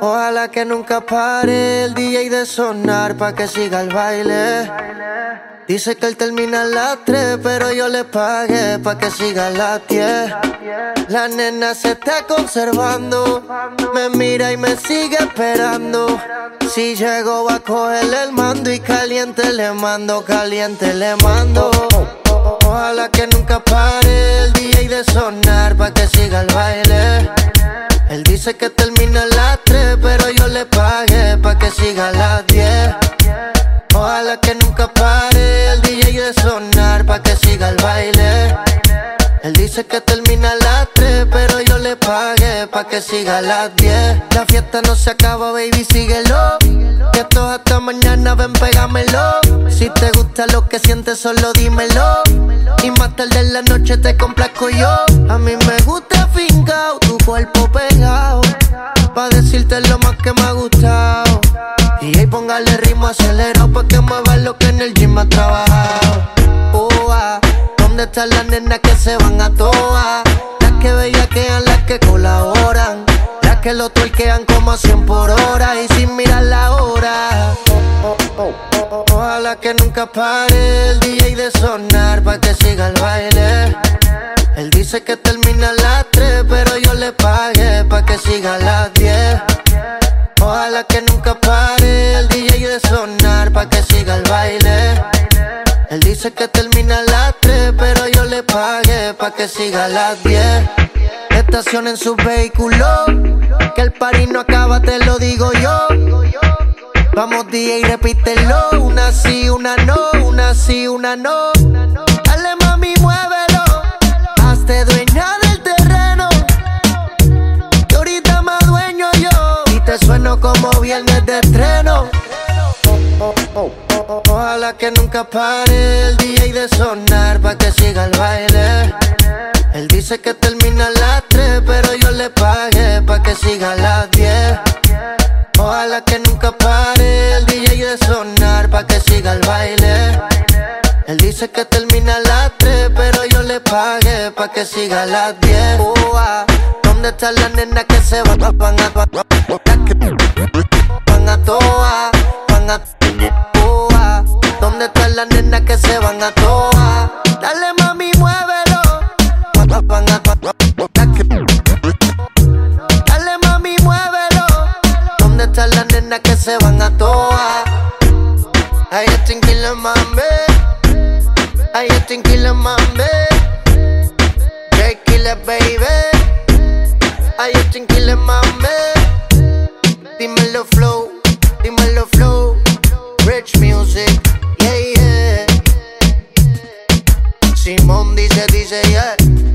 Ojalá que nunca pare el DJ de sonar pa' que siga el baile. Dice que él termina a las 3, pero yo le pagué pa' que siga a las 10. La nena se está conservando, me mira y me sigue esperando. Si llego va a cogerle el mando y caliente le mando, caliente le mando. Ojalá que nunca pare el DJ de sonar pa' que siga el baile. Él dice que termina a las 3, pero yo le pagué pa' que siga a las 10. Ojalá que nunca pare el DJ de sonar pa' que siga el baile. Él dice que termina a las 3, pero yo le pagué pa' que siga a las 10. La fiesta no se acaba, baby, síguelo. Que esto hasta mañana, ven, pégamelo. Si te gusta lo que sientes, solo dímelo. Y más tarde en la noche te complazco yo. A mí me gusta fincao, tu cuerpo pegado, pa' decirte lo más que me ha gustado. Y ahí póngale ritmo acelerado pa' que mueva lo que en el gym ha trabajado. ¿Dónde están las nenas que se van a toa? Las que bellaquean, las que colaboran, las que lo tuerquean como a 100 por hora y sin mirar la hora. Ojalá que nunca pare el DJ de sonar pa' que siga el baile. Él dice que termina a las 3, pero yo le pagué pa' que siga a las 10. Ojalá que nunca pare el DJ de sonar pa' que siga el baile. Él dice que termina a las 3, pero yo le pagué pa' que siga a las 10. Estacionen su vehículo, que el party no acaba, te lo digo yo. Vamos DJ, repítelo, una sí, una no, una sí, una no. Dale mami, muévelo, hazte dueña del terreno, que ahorita me dueño yo y te sueno como viernes de estreno. Ojalá que nunca pare el DJ de sonar pa' que siga el baile. Él dice que termina a las 3, pero yo le pagué pa' que siga a las 10. Ojalá que nunca pare el DJ de sonar pa' que siga el baile. Él dice que termina a las 3, pero yo le pagué pa' que siga a las 10. ¿Dónde están las nenas que se van a toa? ¿Dónde están las nenas que se van a toa? Dale mami, muévelo. Dale mami, muévelo. ¿Dónde están las nenas que se van a toa? Ay, tranquila mami, ay, tranquila mami, tranquila baby, ay, tranquila mami. Dímelo flow, dímelo flow. Rich music, yeah, yeah. Simón dice, yeah.